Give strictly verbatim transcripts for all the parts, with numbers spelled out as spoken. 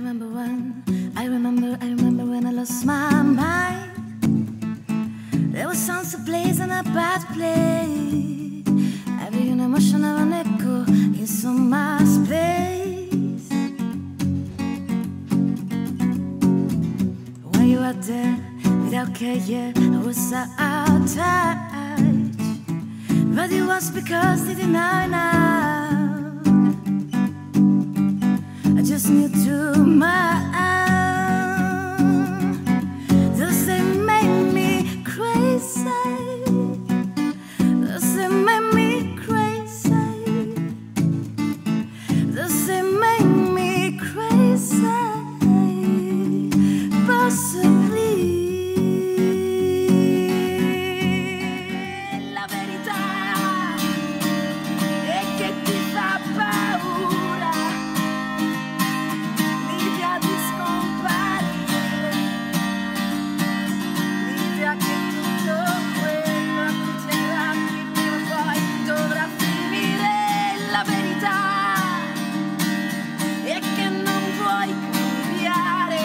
remember when, I remember, I remember when I lost my mind. There was sounds of place in a bad place. Every emotion have an echo in some my space. When you were there, without care, yeah, I was out of touch. But it was because they didn't know now. I just knew too much. Does it make me crazy? Does it make me crazy? Does it make me crazy? Possibly. La verità è che ti fa paura l'idea di scomparire, l'idea che tutto quello a cui ti aggrappi prima o poi dovrà finire. La verità è che non vuoi cambiare,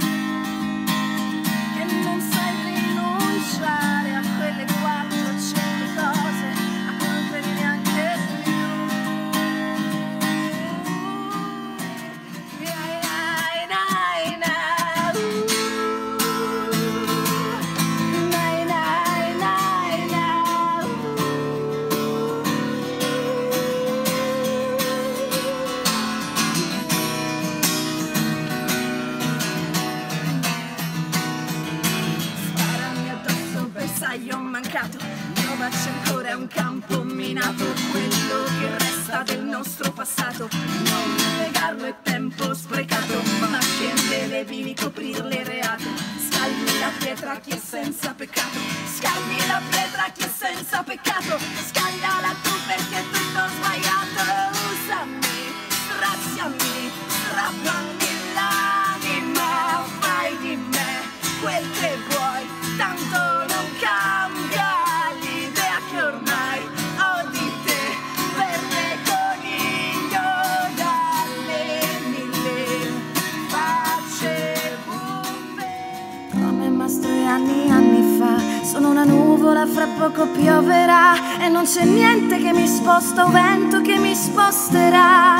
che non sai rinunciare a quelle quattrocento cose a cui non credi neanche più. Nai, nai, nai, nai. Nai, nai, nai, nai. Sparami addosso, bersaglio mancato, trovarci ancora è un campo minato. Quello che resta del nostro passato, non negarlo è tempo sprecato, ma scende devi ricoprirle reato. Scagli la pietra a chi è senza peccato, scagli la pietra a chi è senza peccato, scagliala tu perché è tutto sbagliato. Usami, straziami, strappami l'anima, fai di me quel che vuoi, tanto non cambia l'idea che ormai ho di te. Verde coniglio dalle mille facce buffe. Come Mastroianni anni anni fa, sono una nuvola, fra poco pioverà e non c'è niente che mi sposta o vento che mi sposterà.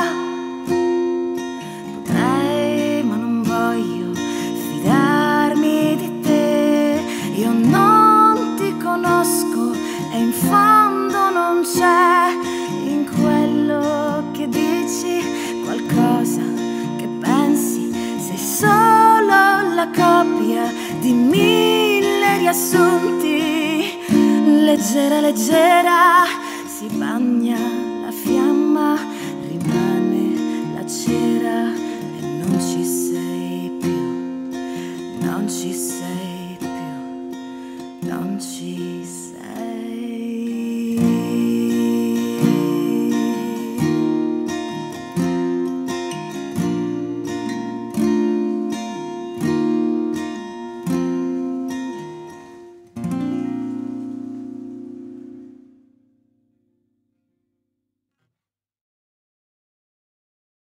Potrei, ma non voglio fidarmi di te. Io non ti conosco e in fondo non c'è in quello che dici qualcosa che pensi. Sei solo la copia di mille riassunti. Leggera, leggera, si bagna la fiamma, rimane la cera e non ci sei più, non ci sei più, non ci